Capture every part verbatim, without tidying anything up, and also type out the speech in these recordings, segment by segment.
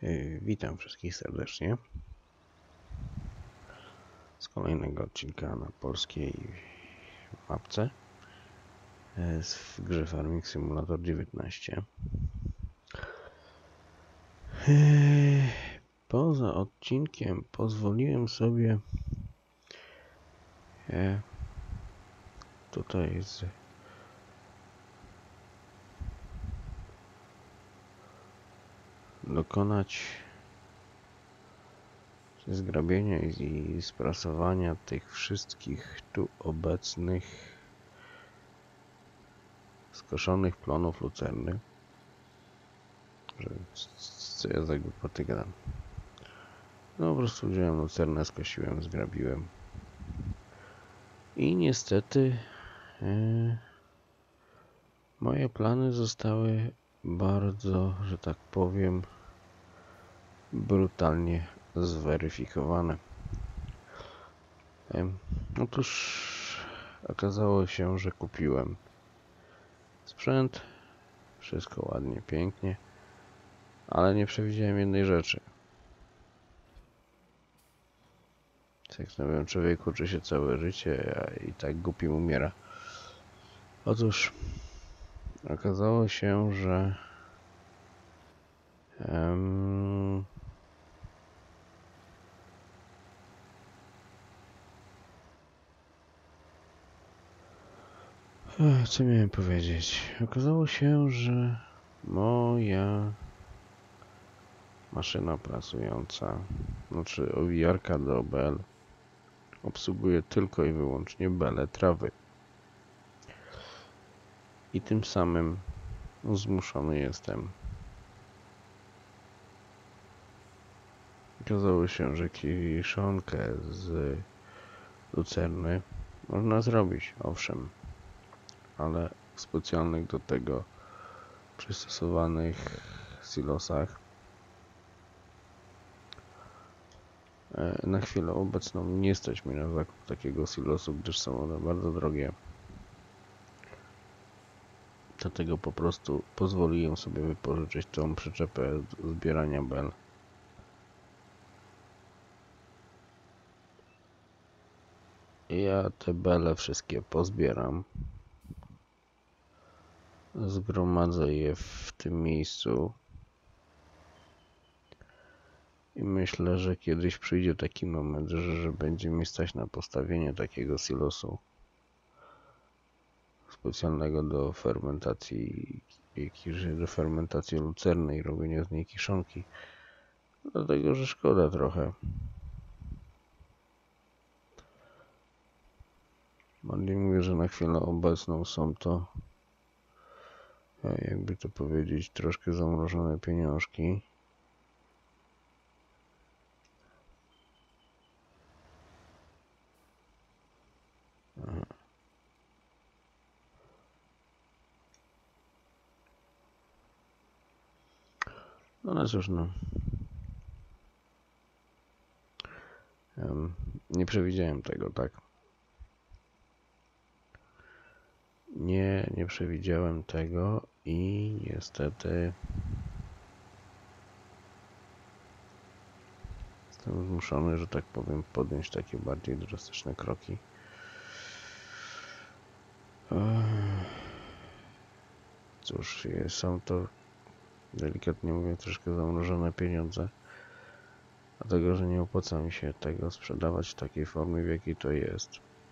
Yy, Witam wszystkich serdecznie z kolejnego odcinka na polskiej mapce yy, w grze Farming Simulator dziewiętnaście. Yy, Poza odcinkiem pozwoliłem sobie yy, tutaj z dokonać zgrabienia i sprasowania tych wszystkich tu obecnych skoszonych plonów lucerny. Że co ja za głupoty gadam. No po prostu wziąłem lucernę, skosiłem, zgrabiłem. I niestety yy, moje plany zostały bardzo, że tak powiem, brutalnie zweryfikowane. Yy, otóż okazało się, że kupiłem sprzęt, wszystko ładnie, pięknie, ale nie przewidziałem jednej rzeczy. Seknąłem, człowiek uczy się całe życie, a i tak głupim umiera. Otóż okazało się, że um, co miałem powiedzieć? Okazało się, że moja maszyna prasująca, znaczy owijarka do bel, obsługuje tylko i wyłącznie bele trawy. I tym samym zmuszony jestem. Okazało się, że kiszonkę z lucerny można zrobić, owszem, ale w specjalnych do tego przystosowanych silosach. Na chwilę obecną nie stać mnie na zakup takiego silosu, gdyż są one bardzo drogie. Dlatego po prostu pozwoliłem sobie wypożyczyć tą przyczepę zbierania bel. Ja te bele wszystkie pozbieram. Zgromadzę je w tym miejscu. I myślę, że kiedyś przyjdzie taki moment, że, że będzie mi stać na postawienie takiego silosu specjalnego do fermentacji, do fermentacji lucerny i robienia z niej kiszonki. Dlatego, że szkoda trochę. Bardziej mówię, że na chwilę obecną są to, jakby to powiedzieć, troszkę zamrożone pieniążki. Aha. No ale cóż, no. Um, nie przewidziałem tego, tak? Nie, nie przewidziałem tego i niestety jestem zmuszony, że tak powiem, podjąć takie bardziej drastyczne kroki. Cóż, są to, delikatnie mówiąc, troszkę zamrożone pieniądze, dlatego że nie opłaca mi się tego sprzedawać w takiej formie, w jakiej to jest.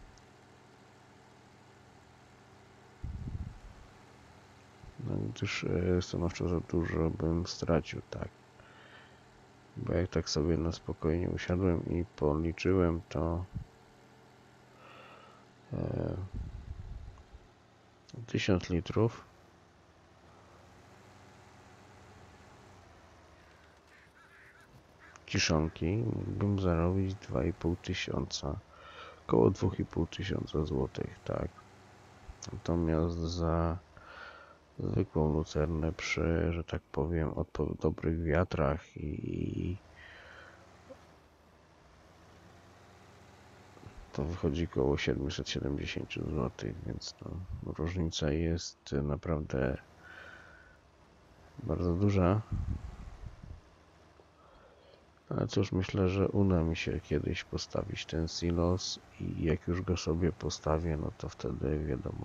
No gdyż stanowczo za dużo bym stracił, tak. Bo jak tak sobie na spokojnie usiadłem i policzyłem, to e, tysiąc litrów kiszonki mógłbym zarobić dwa i pół tysiąca, około dwa i pół tysiąca złotych, tak. Natomiast za zwykłą lucernę przy, że tak powiem, dobrych wiatrach i to wychodzi około siedemset siedemdziesiąt złotych, więc no, różnica jest naprawdę bardzo duża. Ale cóż, myślę, że uda mi się kiedyś postawić ten silos i jak już go sobie postawię, no to wtedy wiadomo.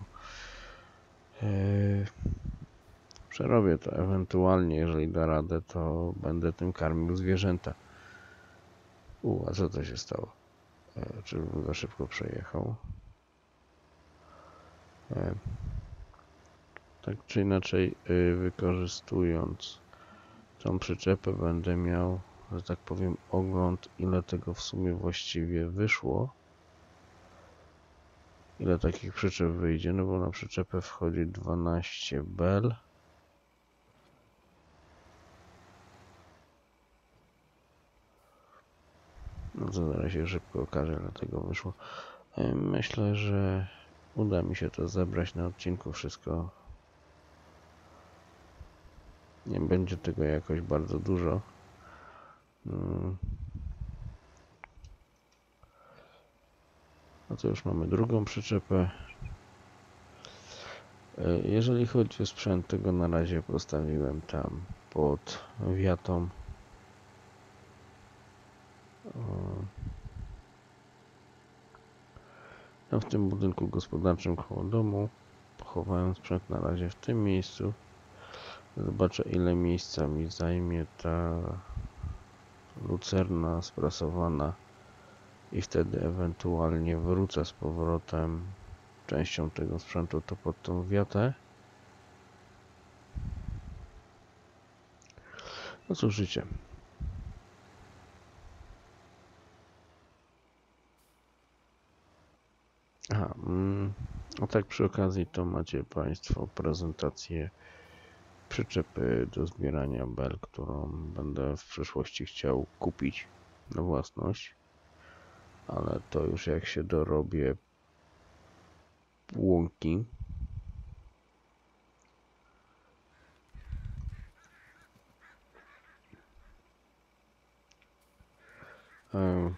Eee, przerobię to ewentualnie, jeżeli da radę, to będę tym karmił zwierzęta. U, a co to się stało? Eee, czy bym za szybko przejechał? Eee, tak czy inaczej, yy, wykorzystując tą przyczepę, będę miał, że tak powiem, ogląd, ile tego w sumie właściwie wyszło. Ile takich przyczep wyjdzie, no bo na przyczepę wchodzi dwanaście bel. No to zaraz się szybko okaże, ile tego wyszło. Myślę, że uda mi się to zebrać na odcinku wszystko. Nie będzie tego jakoś bardzo dużo. No to już mamy drugą przyczepę. Jeżeli chodzi o sprzęt, tego na razie postawiłem tam pod wiatą. Tam w tym budynku gospodarczym koło domu. Pochowałem sprzęt na razie w tym miejscu. Zobaczę, ile miejsca mi zajmie ta lucerna sprasowana i wtedy ewentualnie wrócę z powrotem częścią tego sprzętu to pod tą wiatę. No cóż, życie. Aha, mm, a tak przy okazji to macie Państwo prezentację przyczepy do zbierania bel, którą będę w przyszłości chciał kupić na własność, ale to już jak się dorobię łąki. E,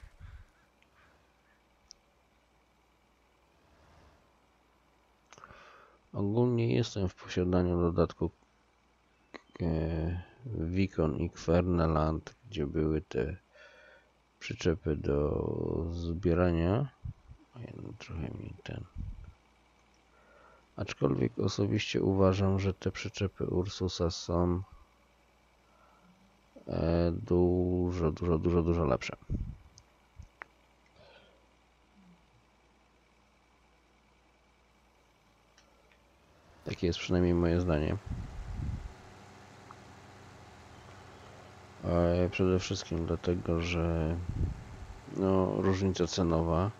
ogólnie jestem w posiadaniu dodatku e, Vicon i Kverneland, gdzie były te przyczepy do zbierania. Trochę mi ten. Aczkolwiek osobiście uważam, że te przyczepy Ursusa są e, dużo, dużo, dużo, dużo lepsze. Takie jest przynajmniej moje zdanie. E, przede wszystkim dlatego, że no, różnica cenowa.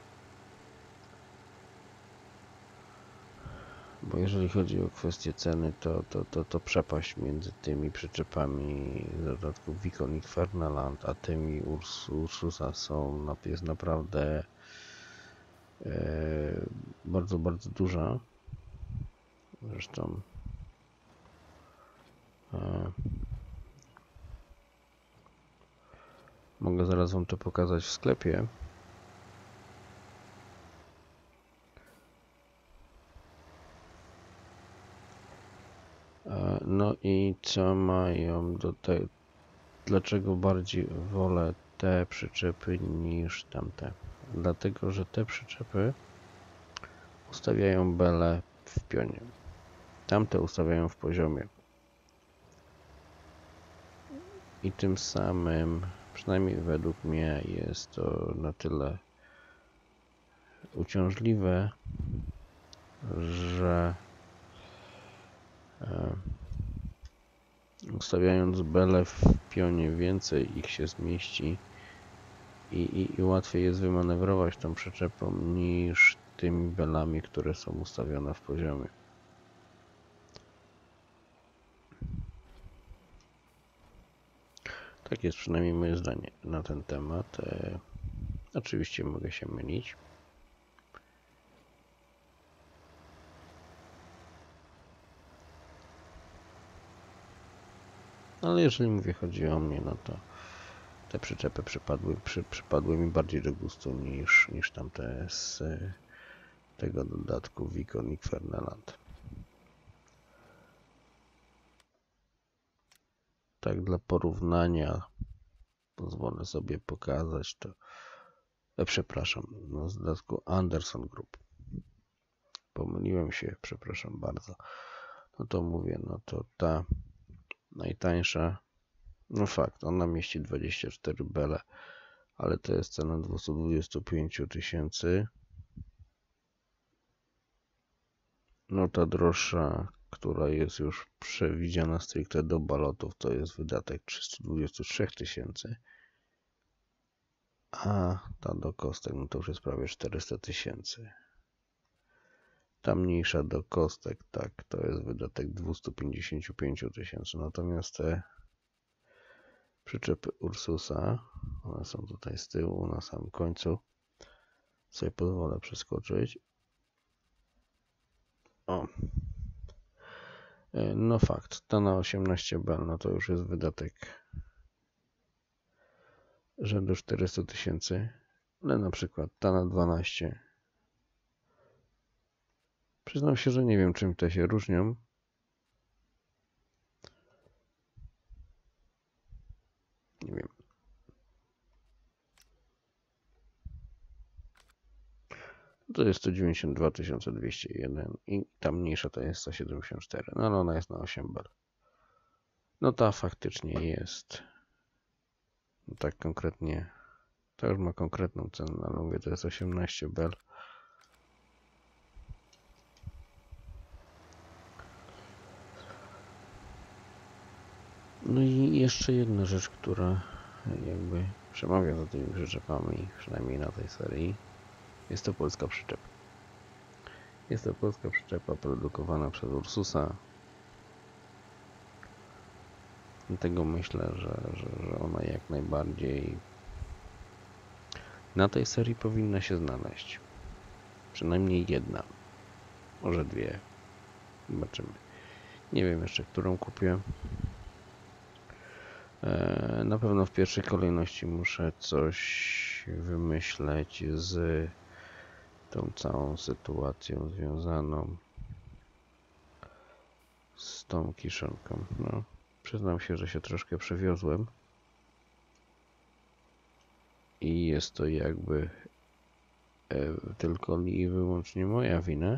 Bo jeżeli chodzi o kwestię ceny, to, to, to, to przepaść między tymi przyczepami z dodatku Vicon i Kverneland, a tymi Urs, Ursusa są, jest naprawdę e, bardzo, bardzo duża. Zresztą e, mogę zaraz Wam to pokazać w sklepie. E, no i co mają do tego? Dlaczego bardziej wolę te przyczepy niż tamte? Dlatego, że te przyczepy ustawiają belę w pionie. Tamte ustawiają w poziomie. I tym samym, przynajmniej według mnie, jest to na tyle uciążliwe, że e, ustawiając belę w pionie więcej ich się zmieści i, i, i łatwiej jest wymanewrować tą przyczepą niż tymi belami, które są ustawione w poziomie. Tak jest przynajmniej moje zdanie na ten temat. E, oczywiście mogę się mylić. Ale jeżeli mówię, chodzi o mnie, no to te przyczepy przypadły, przy, przypadły mi bardziej do gustu niż, niż tamte z tego dodatku Vicon i Kverneland. Tak dla porównania pozwolę sobie pokazać to. E, przepraszam, no z dodatku Anderson Group. Pomyliłem się, przepraszam bardzo. No to mówię, no to ta najtańsza, no fakt, ona mieści dwadzieścia cztery bele, ale to jest cena dwieście dwadzieścia pięć tysięcy. No ta droższa, która jest już przewidziana stricte do balotów, to jest wydatek trzysta dwadzieścia trzy tysięcy. A ta do kostek, no to już jest prawie czterysta tysięcy. Ta mniejsza do kostek, tak, to jest wydatek dwieście pięćdziesiąt pięć tysięcy. Natomiast te przyczepy Ursusa, one są tutaj z tyłu, na samym końcu. Sobie pozwolę przeskoczyć. O. No fakt, ta na osiemnaście bel, no to już jest wydatek rzędu czterysta tysięcy, ale na przykład ta na dwanaście. Przyznam się, że nie wiem, czym te się różnią. Nie wiem. To jest sto dziewięćdziesiąt dwa tysiące dwieście jeden i ta mniejsza to jest sto siedemdziesiąt cztery, no ale ona jest na osiem bel. No ta faktycznie jest. No tak konkretnie. To już ma konkretną cenę, ale mówię, to jest osiemnaście bel. No i jeszcze jedna rzecz, która jakby przemawia za tymi przyczepami, przynajmniej na tej serii, jest to polska przyczepa. Jest to polska przyczepa produkowana przez Ursusa. Dlatego myślę, że, że, że ona jak najbardziej na tej serii powinna się znaleźć. Przynajmniej jedna, może dwie. Zobaczymy. Nie wiem jeszcze, którą kupię. Na pewno w pierwszej kolejności muszę coś wymyśleć z tą całą sytuacją związaną z tą kiszonką. No, przyznam się, że się troszkę przewiozłem i jest to jakby e, tylko i wyłącznie moja wina.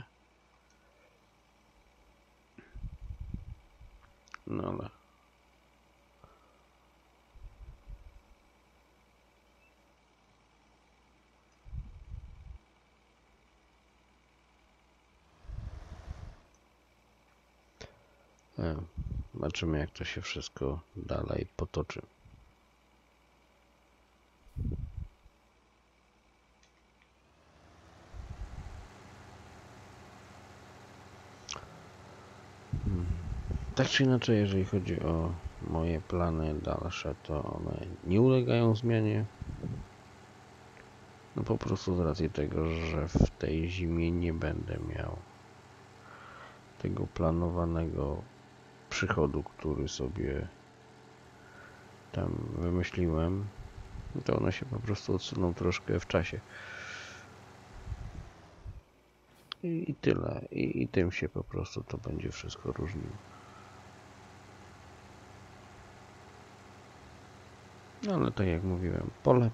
No ale e, zobaczymy, jak to się wszystko dalej potoczy. Tak czy inaczej, jeżeli chodzi o moje plany dalsze, to one nie ulegają zmianie. No po prostu z racji tego, że w tej zimie nie będę miał tego planowanego przychodu, który sobie tam wymyśliłem, to one się po prostu odsuną troszkę w czasie. I, i tyle. I, I tym się po prostu to będzie wszystko różniło. No ale tak jak mówiłem, pole,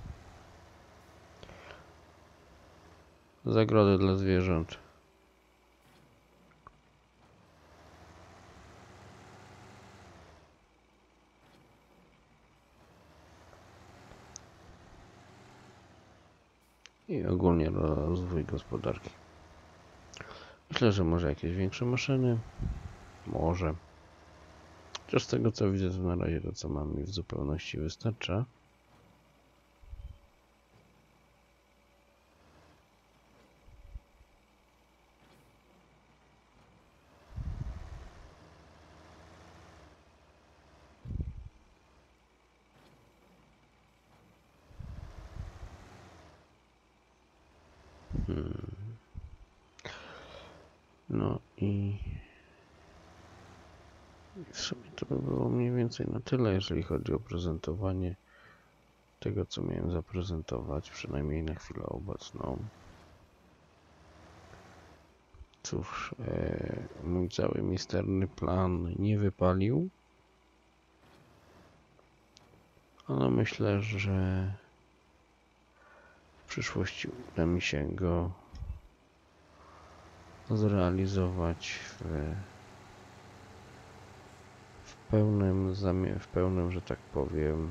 zagrody dla zwierząt, i ogólnie rozwój gospodarki. Myślę, że może jakieś większe maszyny, może. Chociaż z tego co widzę, to na razie to co mam mi w zupełności wystarcza. Hmm. No i w sumie to by było mniej więcej na tyle, jeżeli chodzi o prezentowanie tego, co miałem zaprezentować, przynajmniej na chwilę obecną. Cóż, e, mój cały misterny plan nie wypalił, ale myślę, że w przyszłości uda mi się go zrealizować w, w pełnym, w pełnym, że tak powiem,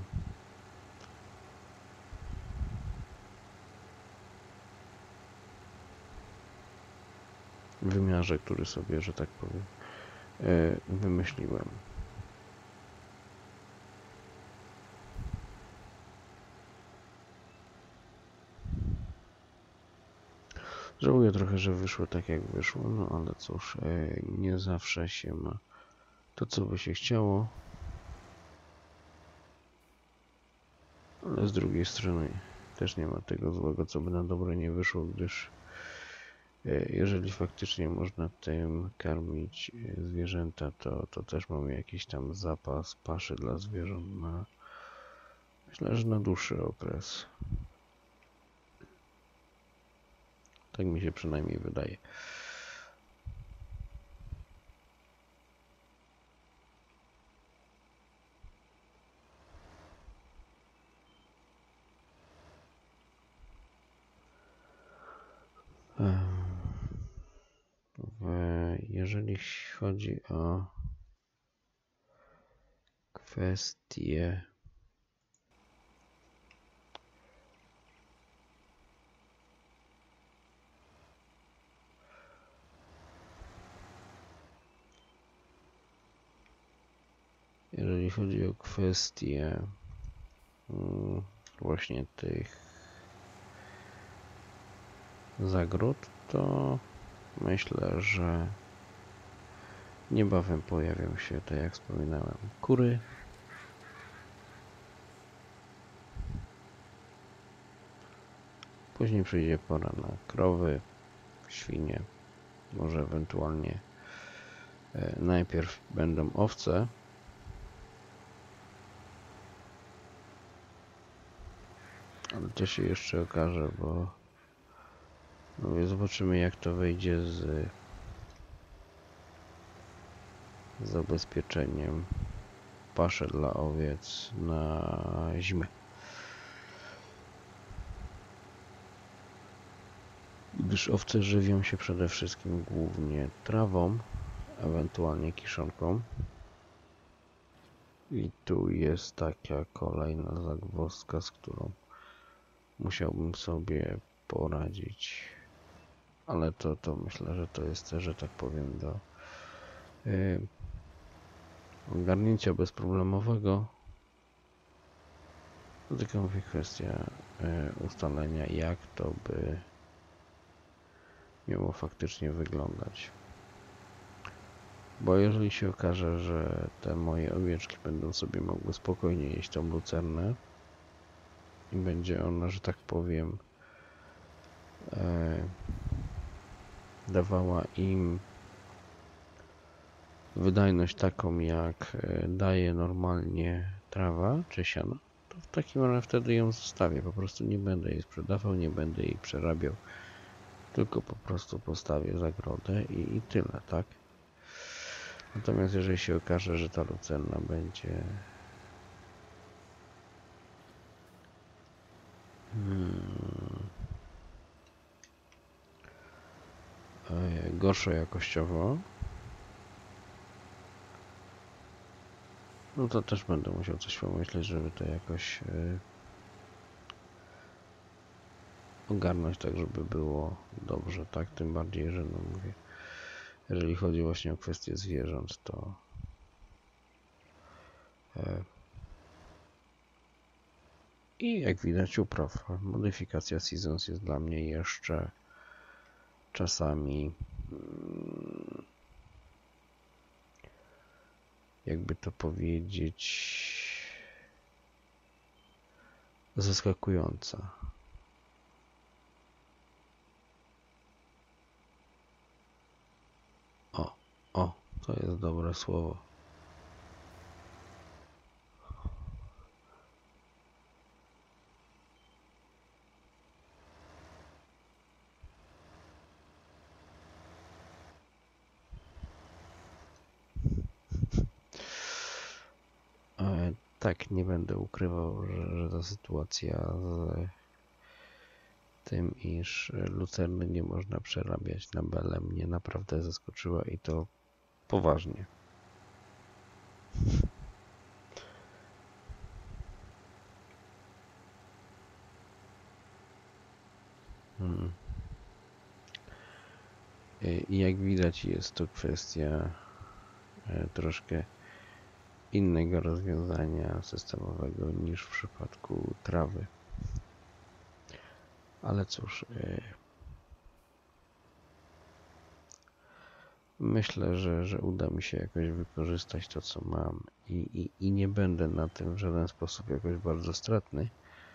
wymiarze, który sobie, że tak powiem, wymyśliłem. Żałuję trochę, że wyszło tak jak wyszło, no ale cóż, nie zawsze się ma to, co by się chciało, ale z drugiej strony też nie ma tego złego, co by na dobre nie wyszło, gdyż jeżeli faktycznie można tym karmić zwierzęta, to, to też mamy jakiś tam zapas paszy dla zwierząt na, myślę, że na dłuższy okres. Tak mi się przynajmniej wydaje. Jeżeli chodzi o kwestie jeżeli chodzi o kwestie właśnie tych zagród, to myślę, że niebawem pojawią się, tak jak wspominałem, kury. Później przyjdzie pora na krowy, świnie, może ewentualnie najpierw będą owce. Ale to się jeszcze okaże, bo no, zobaczymy, jak to wyjdzie z zabezpieczeniem paszy dla owiec na zimę. Gdyż owce żywią się przede wszystkim głównie trawą, ewentualnie kiszonką. I tu jest taka kolejna zagwozdka, z którą musiałbym sobie poradzić. Ale to, to myślę, że to jest, że tak powiem, do yy, ogarnięcia bezproblemowego. To tylko mówię kwestia yy, ustalenia, jak to by miało faktycznie wyglądać. Bo jeżeli się okaże, że te moje owieczki będą sobie mogły spokojnie jeść tą lucernę i będzie ona, że tak powiem, e, dawała im wydajność taką, jak daje normalnie trawa czy siano, to w takim razie wtedy ją zostawię. Po prostu nie będę jej sprzedawał, nie będę jej przerabiał, tylko po prostu postawię zagrodę i, i tyle, tak? Natomiast jeżeli się okaże, że ta lucerna będzie hmm, gorszą jakościowo, no to też będę musiał coś pomyśleć, żeby to jakoś yy, ogarnąć tak, żeby było dobrze, tak? Tym bardziej, że no mówię, jeżeli chodzi właśnie o kwestię zwierząt, to yy, i jak widać upraw, modyfikacja Seasons jest dla mnie jeszcze czasami yy, jakby to powiedzieć zaskakująca. O, o, to jest dobre słowo. Tak, nie będę ukrywał, że, że ta sytuacja z tym, iż lucerny nie można przerabiać na bele, mnie naprawdę zaskoczyła i to poważnie. Hmm. I jak widać, jest to kwestia troszkę innego rozwiązania systemowego niż w przypadku trawy. Ale cóż, myślę, że, że uda mi się jakoś wykorzystać to, co mam i, i, i nie będę na tym w żaden sposób jakoś bardzo stratny.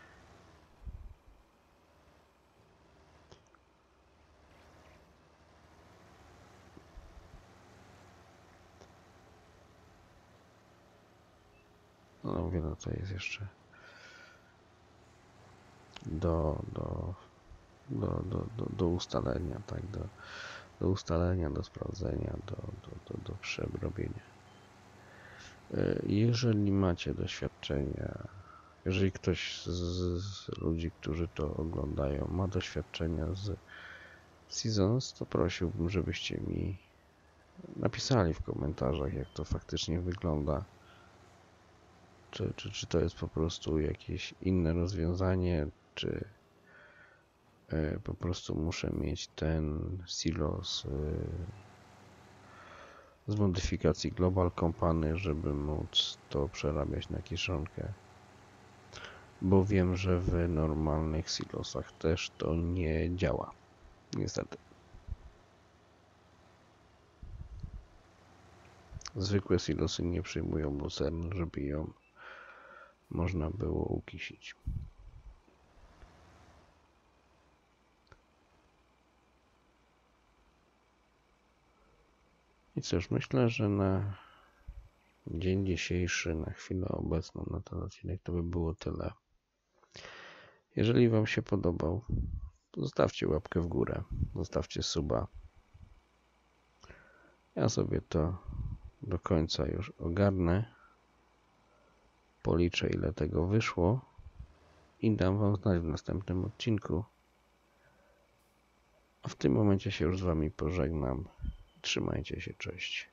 No mówię, no to jest jeszcze do, do, do, do, do, do ustalenia, tak, do, do ustalenia, do sprawdzenia, do, do, do, do przerobienia. Jeżeli macie doświadczenia, jeżeli ktoś z, z ludzi, którzy to oglądają, ma doświadczenia z Seasons, to prosiłbym, żebyście mi napisali w komentarzach, jak to faktycznie wygląda. Czy, czy, czy to jest po prostu jakieś inne rozwiązanie, czy y, po prostu muszę mieć ten silos y, z modyfikacji Global Company, żeby móc to przerabiać na kiszonkę. Bo wiem, że w normalnych silosach też to nie działa. Niestety. Zwykłe silosy nie przyjmują lucern, żeby ją można było ukisić. I cóż, myślę, że na dzień dzisiejszy, na chwilę obecną, na ten odcinek to by było tyle. Jeżeli Wam się podobał, to zostawcie łapkę w górę, zostawcie suba. Ja sobie to do końca już ogarnę, policzę, ile tego wyszło i dam Wam znać w następnym odcinku. A w tym momencie się już z Wami pożegnam. Trzymajcie się, cześć.